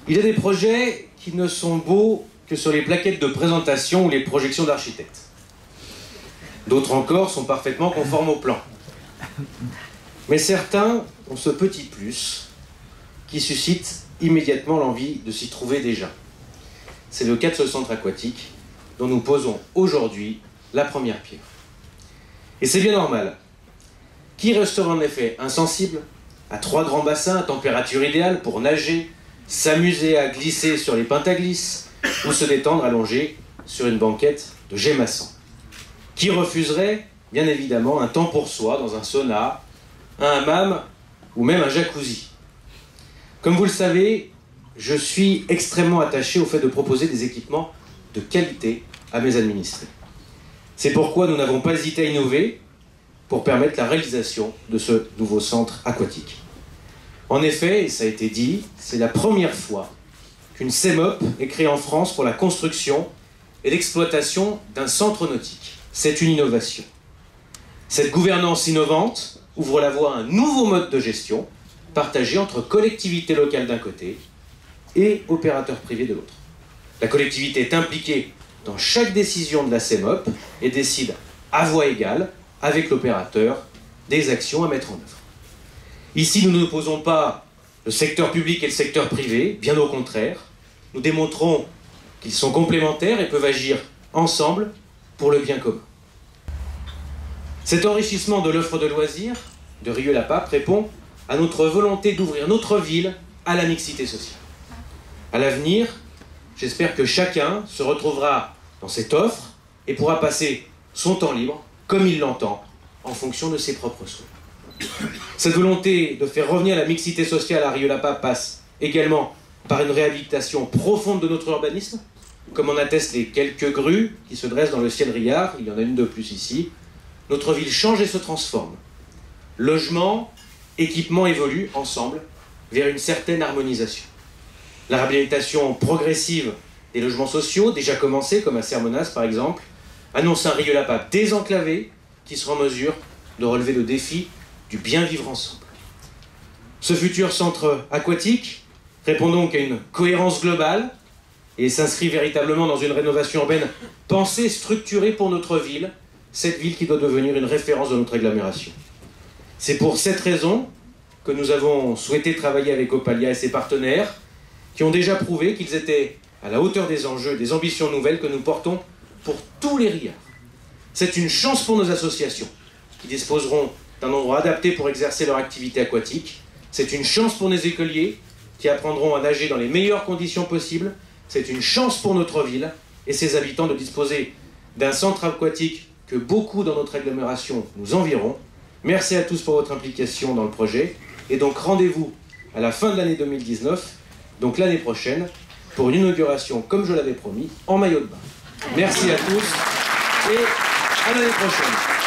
Il y a des projets qui ne sont beaux que sur les plaquettes de présentation ou les projections d'architectes. D'autres encore sont parfaitement conformes au plan. Mais certains ont ce petit plus qui suscite immédiatement l'envie de s'y trouver déjà. C'est le cas de ce centre aquatique dont nous posons aujourd'hui la première pierre. Et c'est bien normal. Qui resterait en effet insensible à 3 grands bassins à température idéale pour nager, s'amuser à glisser sur les pintes à glisse ou se détendre allongé sur une banquette de gémassant? Qui refuserait, bien évidemment, un temps pour soi dans un sauna, un hammam ou même un jacuzzi? Comme vous le savez, je suis extrêmement attaché au fait de proposer des équipements de qualité à mes administrés. C'est pourquoi nous n'avons pas hésité à innover pour permettre la réalisation de ce nouveau centre aquatique. En effet, et ça a été dit, c'est la première fois qu'une CEMOP est créée en France pour la construction et l'exploitation d'un centre nautique. C'est une innovation. Cette gouvernance innovante ouvre la voie à un nouveau mode de gestion partagé entre collectivités locales d'un côté et opérateurs privés de l'autre. La collectivité est impliquée dans chaque décision de la CEMOP et décide à voix égale avec l'opérateur des actions à mettre en œuvre. Ici, nous n'opposons pas le secteur public et le secteur privé, bien au contraire. Nous démontrons qu'ils sont complémentaires et peuvent agir ensemble pour le bien commun. Cet enrichissement de l'offre de loisirs de Rieux-la-Pape répond à notre volonté d'ouvrir notre ville à la mixité sociale. À l'avenir, j'espère que chacun se retrouvera dans cette offre et pourra passer son temps libre comme il l'entend, en fonction de ses propres souhaits. Cette volonté de faire revenir la mixité sociale à Rieux-la-Pape passe également par une réhabilitation profonde de notre urbanisme, comme en attestent les quelques grues qui se dressent dans le ciel riard. Il y en a une de plus ici. Notre ville change et se transforme. Logement, équipement évoluent ensemble vers une certaine harmonisation. La réhabilitation progressive des logements sociaux, déjà commencée, comme à Sermonas par exemple, annonce un Rieux-la-Pape désenclavé qui sera en mesure de relever le défi du bien vivre ensemble. Ce futur centre aquatique répond donc à une cohérence globale et s'inscrit véritablement dans une rénovation urbaine pensée, structurée pour notre ville, cette ville qui doit devenir une référence de notre agglomération. C'est pour cette raison que nous avons souhaité travailler avec Opalia et ses partenaires, qui ont déjà prouvé qu'ils étaient à la hauteur des enjeux et des ambitions nouvelles que nous portons pour tous les riards. C'est une chance pour nos associations, qui disposeront d'un endroit adapté pour exercer leur activité aquatique. C'est une chance pour nos écoliers, qui apprendront à nager dans les meilleures conditions possibles. C'est une chance pour notre ville et ses habitants de disposer d'un centre aquatique que beaucoup dans notre agglomération nous envieront. Merci à tous pour votre implication dans le projet. Et donc rendez-vous à la fin de l'année 2019, donc l'année prochaine, pour une inauguration, comme je l'avais promis, en maillot de bain. Merci à tous et à l'année prochaine.